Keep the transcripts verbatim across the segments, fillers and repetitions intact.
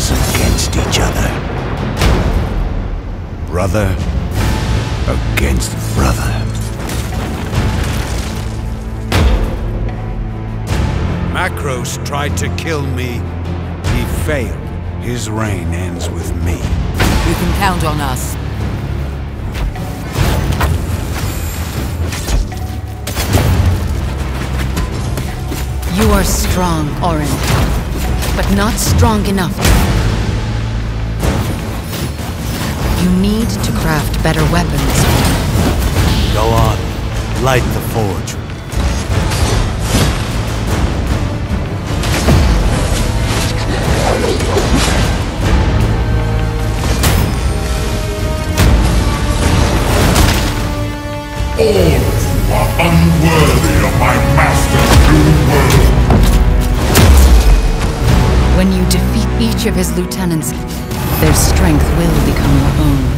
us against each other. Brother against brother. Macros tried to kill me. He failed. His reign ends with me. You can count on us. You are strong, Orin, but not strong enough. You need to craft better weapons. Go on, light the forge. All who are unworthy of my master's new world. When you defeat each of his lieutenants, their strength will become your own.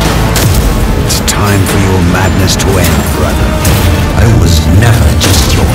It's time for your madness to end, brother. I was never just your